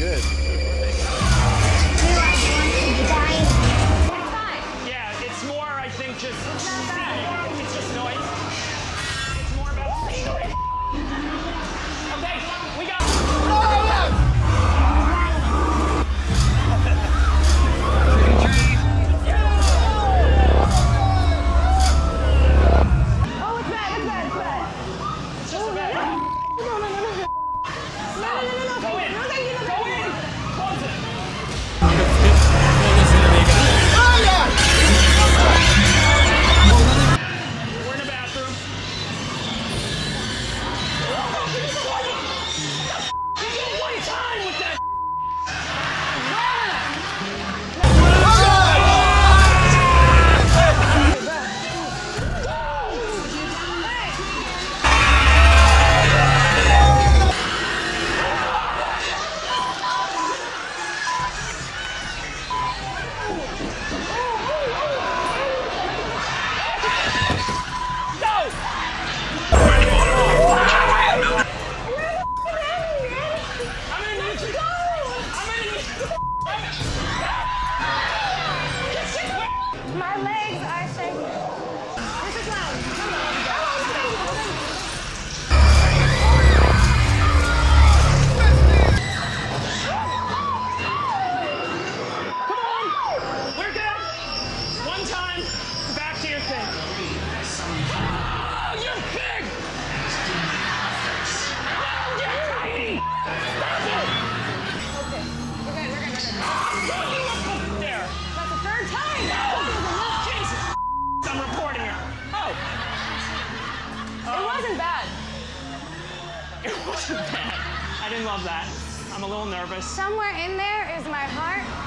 good. Yeah, it's more, I think, just scenery. It's just noise. It's more about scenery. Okay, we got. My legs are shaking. This is loud. Come on. Come on! We're good! One time, back to your thing. Oh, you're big! Oh, you're tiny! Stop it! Okay. We're good. Don't you up there! That's the third time. No! Jesus! I'm reporting her. Oh! It wasn't bad. It wasn't bad. I didn't love that. I'm a little nervous. Somewhere in there is my heart.